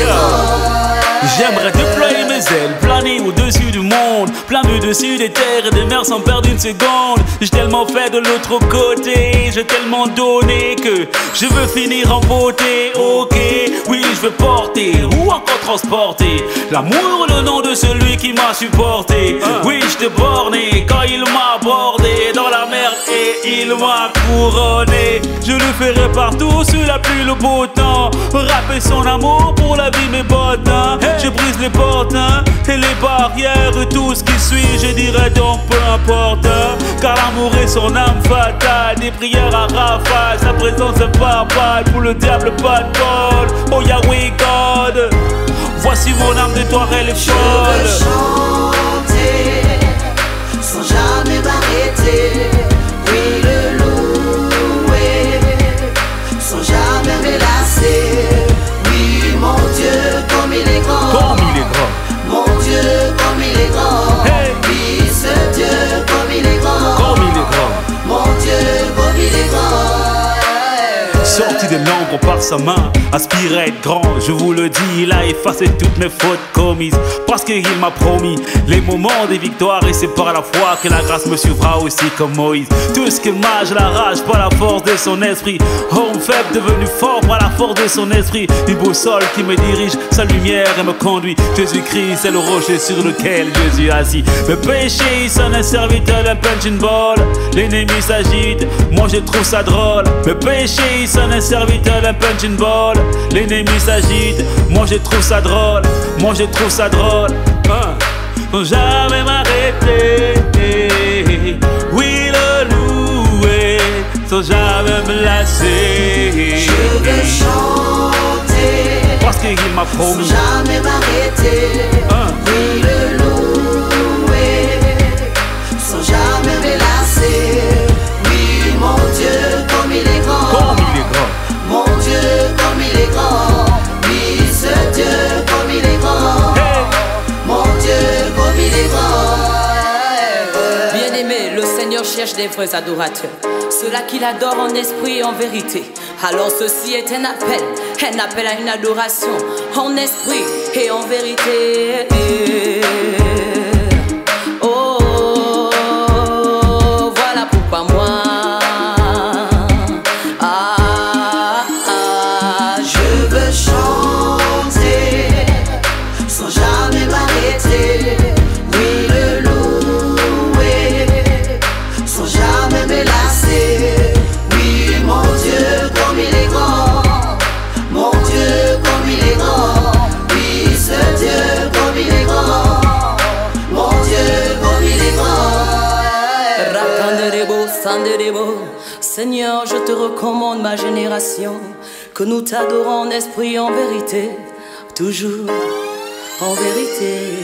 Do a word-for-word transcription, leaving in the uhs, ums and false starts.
J'aimerais déployer mes ailes, planer au-dessus du monde, plein vue dessus des terres et des mers sans perdre une seconde. J'ai tellement fait de l'autre côté, j'ai tellement donné que je veux finir en beauté. Ok, oui, je veux porter ou encore transporter l'amour, le nom de celui qui m'a supporté. Oui, je t'ai borné quand il m'a abordé dans la merde et il m'a couronné. Je le ferai partout sous la pluie, le beau temps, rapper son amour pour la vie, mes bottes, hein. Je brise les portes, hein, et les barrières et tout ce qui suit, je dirais donc peu importe, hein, car l'amour est son âme fatale. Des prières à rafale, sa présence est papale. Pour le diable pas de bol, oh Yahweh God, voici mon âme de toi, elle est folle. Je veux chanter sans jamais m'arrêter, oui le louer sans jamais me lasser. Oui mon Dieu comme il est grand, Comme il est grand, mon Dieu comme il est grand. hey. Oui ce Dieu comme il est grand, Comme il est grand, mon Dieu comme il est grand. sorti de l'ombre par sa main, aspire à être grand. Je vous le dis, il a effacé toutes mes fautes commises, parce qu'il m'a promis les moments des victoires. Et c'est par la foi que la grâce me suivra aussi comme Moïse. Tout ce que m'a, je l'arrache par la force de son esprit. Homme faible devenu fort par la force de son esprit. Une boussole qui me dirige, sa lumière et me conduit. Jésus-Christ c'est le rocher sur lequel Jésus est assis. Le péché il sonne un serviteur d'un punching ball. L'ennemi s'agite, moi je trouve ça drôle. Le péché il sonne un serviteur d'un punching ball. L'ennemi s'agite, moi je trouve ça drôle. Moi je trouve ça drôle, hein. Sans jamais m'arrêter, oui le louer, sans jamais me lasser. Je veux chanter parce qu'il m'a promis, sans jamais m'arrêter, hein. oui le louer sans jamais me lasser. Oui mon Dieu comme il est grand, Comme il est grand, mon Dieu comme il est grand. Oui ce Dieu comme il est grand, hey. mon Dieu comme il est grand. Bien-aimé, le Seigneur cherche des vrais adorateurs, ceux-là qui l'adorent en esprit et en vérité. Alors ceci est un appel, un appel à une adoration en esprit et en vérité. Oh, voilà pourquoi moi ah, ah, Je veux chanter sans jamais m'arrêter, oui le louer sans jamais me lasser. Oui mon Dieu comme il est grand, mon Dieu comme il est grand. Oui ce Dieu comme il est grand, mon Dieu comme il est grand. Rakanderebo, sanderebo. Seigneur, je te recommande ma génération, que nous t'adorons en esprit et en vérité, toujours en vérité.